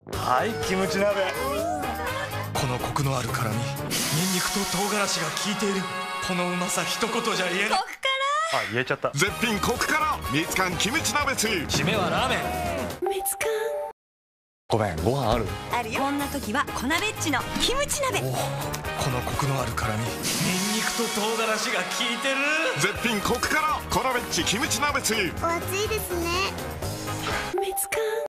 はい、キムチ鍋。 このコクのある辛み、ニンニクと唐辛子が効いている。このうまさ一言じゃ言えない。 コクから言えちゃった。 絶品コクからミツカンキムチ鍋つゆ。 締めはラーメン。 ミツカン。 ごめん、ご飯ある？ あるよ。こんな時は粉ベッチのキムチ鍋。 このコクのある辛み、ニンニクと唐辛子が効いてる。 絶品コクから粉ベッチキムチ鍋つゆ。 お熱いですね。 ミツカン。